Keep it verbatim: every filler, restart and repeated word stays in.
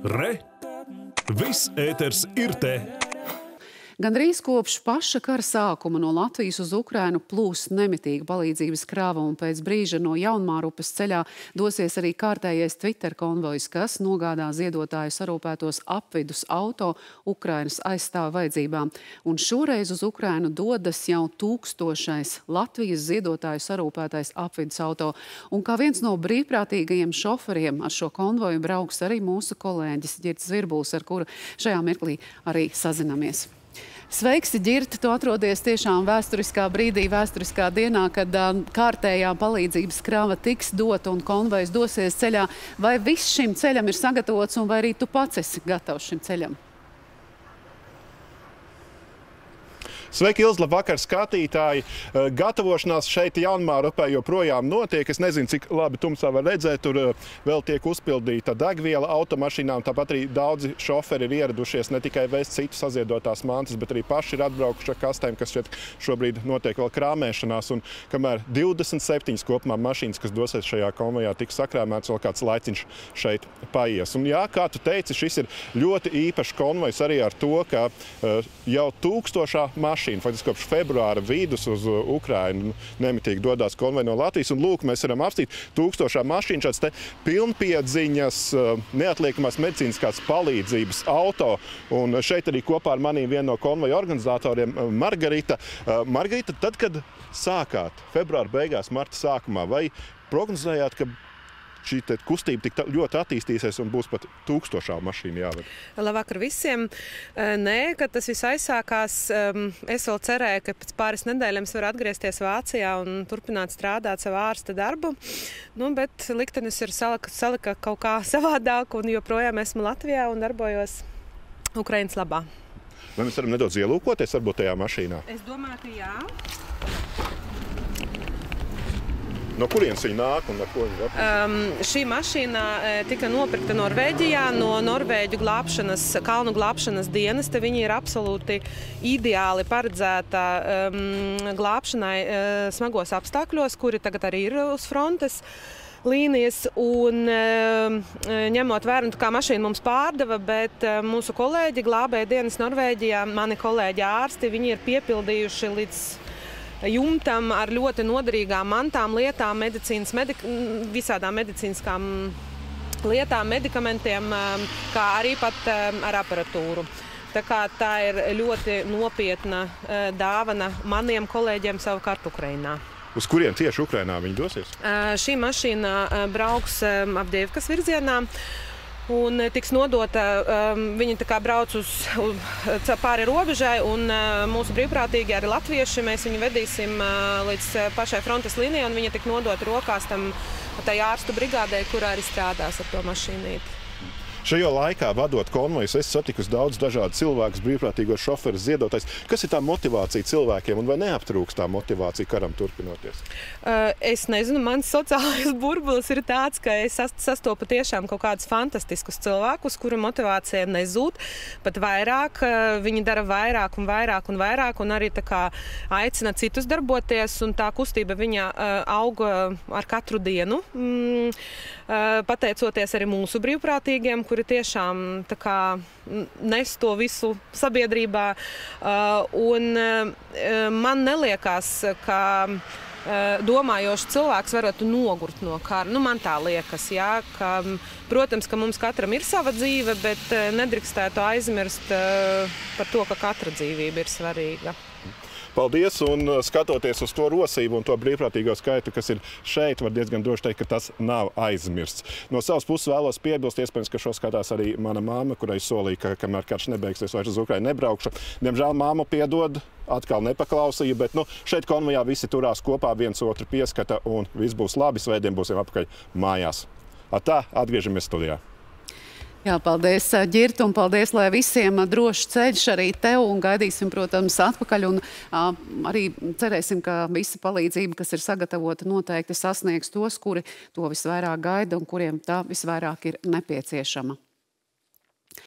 Re! Viss ēters ir te! Gandrīz kopš paša kara sākuma no Latvijas uz Ukrainu plūst nemitīga palīdzības krāva, un pēc brīža no Jaunmārupes ceļā dosies arī kārtējais Twitter konvojs, kas nogādā ziedotāju sarūpētos apvidus auto Ukrainas aizstāvu vajadzībām. Un šoreiz uz Ukrainu dodas jau tūkstošais Latvijas ziedotāju sarūpētais apvidus auto. Un kā viens no brīvprātīgajiem šoferiem ar šo konvoju brauks arī mūsu kolēģis Ģirts Virbuls, ar kuru šajā mirklī arī sazinamies. Sveiks, Ģirta! Tu atrodies tiešām vēsturiskā brīdī, vēsturiskā dienā, kad uh, kārtējā palīdzības krāva tiks dota un konvojs dosies ceļā. Vai viss šim ceļam ir sagatavots un vai arī tu pats esi gatavs šim ceļam? Sveiki, Ilze, labvakar, skatītāji! Gatavošanās šeit Jaunmārupē joprojām notiek. Es nezinu, cik labi tumsā var redzēt. Tur vēl tiek uzpildīta degviela automašīnām. Tāpat arī daudzi šoferi ir ieradušies ne tikai vēst citu saziedotās mantas, bet arī paši ir atbraukuši ar kastēm, kas šeit šobrīd notiek vēl krāmēšanās. Un kamēr divdesmit septiņas kopumā mašīnas, kas dosies šajā konvojā, tiks sakrāmēts, vēl kāds laiciņš šeit paies. Un jā, kā tu teici, šis ir ļoti īpašs konvojs arī ar to, ka jau tūkstošā mašīna faktiski kopš februāra vidus uz Ukrainu nemitīgi dodās konvoju no Latvijas. Un lūk, mēs varam apstīt tūkstošā mašīna, šāds te pilnpiedziņas neatliekamās medicīniskās palīdzības auto. Un šeit arī kopā ar manī viena no konvoju organizatoriem Margarita. Margarita, tad, kad sākāt februāra beigās, marta sākumā, vai prognozējāt, ka šī kustība tik ļoti attīstīsies un būs pat tūkstošā mašīna jāved? Labvakar visiem. Nē, kad tas viss aizsākās, es vēl cerēju, ka pēc pāris nedēļām es varu atgriezties Vācijā un turpināt strādāt savu ārsta darbu. Nu, bet liktenis ir salika, salika kaut kā savādāk, un joprojām esmu Latvijā un darbojos Ukrainas labā. Vai mēs varam nedaudz ielūkoties varbūt tajā mašīnā? Es domāju, ka jā. No kurienes viņi nāk un ar ko viņi attīstās? Um, šī mašīna tika nopirkta Norvēģijā no Norvēģu glābšanas, kalnu glābšanas dienesta. Viņi ir absolūti ideāli paredzēta um, glābšanai uh, smagos apstākļos, kuri tagad arī ir uz frontes līnijas. Un um, ņemot vērā, kā mašīna mums pārdeva, bet uh, mūsu kolēģi glābēja dienas Norvēģijā, mani kolēģi ārsti, viņi ir piepildījuši līdz jumtam ar ļoti noderīgām mantām, lietām, medicīnas, medik visādām medicīniskām lietām, medikamentiem, kā arī pat ar aparatūru. Tā kā tā ir ļoti nopietna dāvana maniem kolēģiem savukārt Ukrainā. Uz kuriem tieši Ukrainā viņi dosies? Šī mašīna brauks Avdijivkas virzienā. Un tiks nodota, um, viņi tā kā brauc uz, uz pāri robežai, un uh, mūsu brīvprātīgi arī latvieši, mēs viņu vedīsim uh, līdz pašai frontes līnijai, un viņi tik nodota rokās tam tai ārstu brigādē, kurā arī strādās ar to mašīnīti. Šajā laikā, vadot konvojus, es satikusi daudz dažādu cilvēkus, brīvprātīgos šoferus, ziedotājs. Kas ir tā motivācija cilvēkiem un vai neaptrūks tā motivācija karam turpinoties? Uh, es nezinu, mans sociālais burbulis ir tāds, ka es sastopu tiešām kaut kādus fantastiskus cilvēkus, kuru motivācija nezūd, pat vairāk, viņi dara vairāk un vairāk un vairāk un arī tā kā aicina citus darboties, un tā kustība viņa uh, auga ar katru dienu, mm, uh, pateicoties arī mūsu brīvprātīgiem, kuri tiešām tā kā nes to visu sabiedrībā. Uh, un uh, man neliekās, ka uh, domājošs cilvēks varētu nogurt no kara. Nu, man tā liekas, jā, ka, protams, ka mums katram ir sava dzīve, bet uh, nedrīkstētu aizmirst uh, par to, ka katra dzīvība ir svarīga. Paldies, un skatoties uz to rosību un to brīvprātīgo skaitu, kas ir šeit, var diezgan droši teikt, ka tas nav aizmirsts. No savas puses vēlos piebilst, iespējams, ka šo skatās arī mana māma, kurai solīja, ka kamēr karš nebeigsies, vairs uz Ukrainu nebraukšu. Diemžēl māmu piedod, atkal nepaklausīja, bet nu, šeit konvojā visi turās kopā, viens otru pieskata, un viss būs labi, svētdien būsim apakaļ mājās. Atā, atgriežamies studijā. Jā, paldies, Ģirta, un paldies, lai visiem drošs ceļš arī tev, un gaidīsim, protams, atpakaļ, un uh, arī cerēsim, ka visa palīdzība, kas ir sagatavota, noteikti sasniegs tos, kuri to visvairāk gaida un kuriem tā visvairāk ir nepieciešama.